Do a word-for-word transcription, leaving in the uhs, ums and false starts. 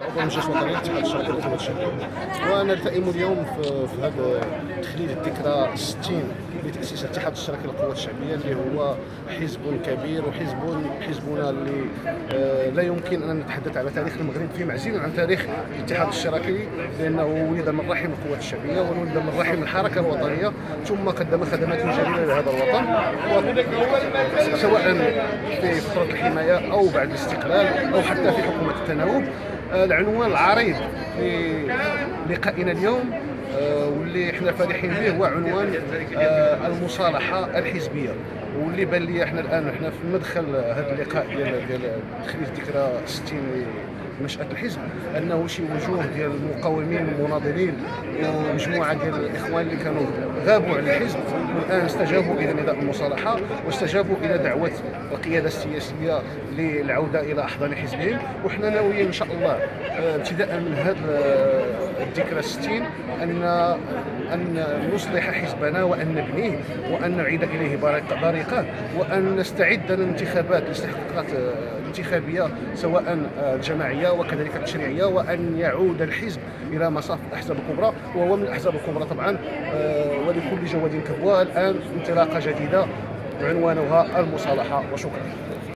ومجلس وطني لاتحاد الشركه للقوى الشعبيه. ونلتئم اليوم في, في هذا تخليد الذكرى ستين لتاسيس اتحاد الشركه للقوى الشعبيه، اللي هو حزب كبير وحزب حزبنا اللي آه لا يمكن ان نتحدث على تاريخ المغرب في معزل عن تاريخ الاتحاد الشركي، لانه ولد من رحم القوات الشعبيه وولد من رحم الحركه الوطنيه، ثم قدم خدمات جليله لهذا الوطن، سواء في فتره الحمايه او بعد الاستقلال او حتى في حكومه التناوب. العنوان العريض للقائنا اليوم واللي احنا فرحين به هو عنوان المصالحه الحزبيه، واللي بان لي احنا الان احنا في مدخل هذا اللقاء ديال ديال تخليد ذكرى ستين نشأة الحزب، انه شي وجوه ديال المقاومين والمناضلين ومجموعه ديال الاخوان اللي كانوا غابوا على الحزب والان استجابوا الى نداء المصالحه واستجابوا الى دعوه القياده السياسيه للعوده الى احضان حزبهم. وحنا ناويين ان شاء الله ابتداء من هذا الذكرى ستين ان ان نصلح حزبنا وان نبنيه وان نعيد اليه بريقه وان نستعد للانتخابات الاستحقاقات الانتخابيه سواء الجماعيه وكذلك التشريعيه، وان يعود الحزب الى مصاف الاحزاب الكبرى، وهو من الاحزاب الكبرى طبعا. ولكل جواد كبوة الان انطلاقه جديده عنوانها المصالحه. وشكرا.